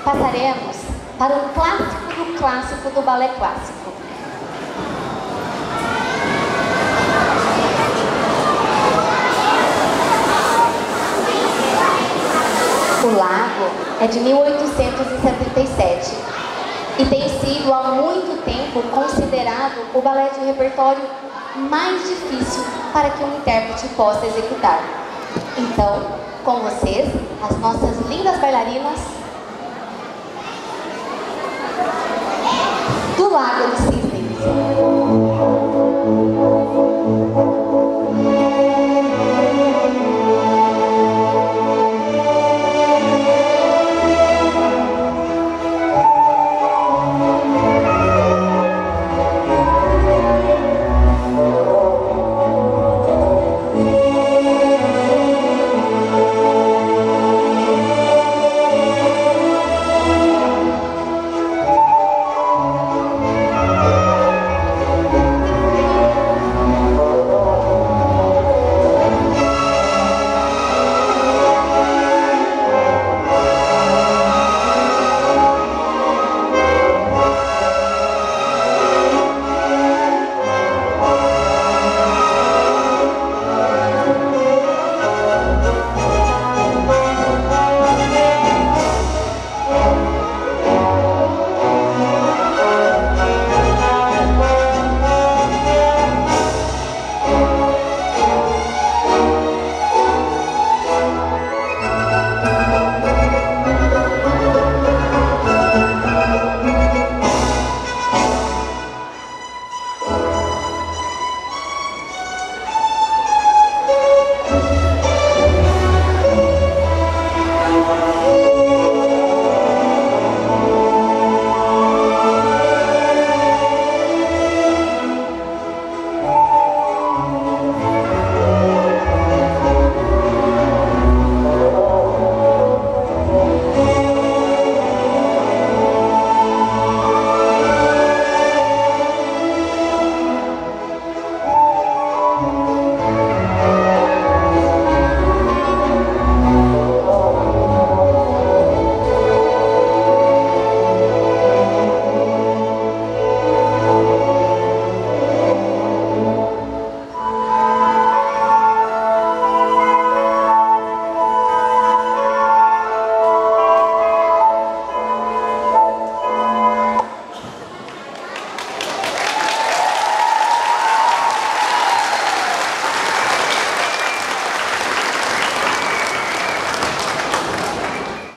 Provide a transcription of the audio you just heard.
passaremos para um clássico do balé clássico. O Lago é de 1877 e tem sido há muito tempo considerado o balé de repertório mais difícil para que um intérprete possa executar. Então, com vocês, as nossas lindas bailarinas do Lago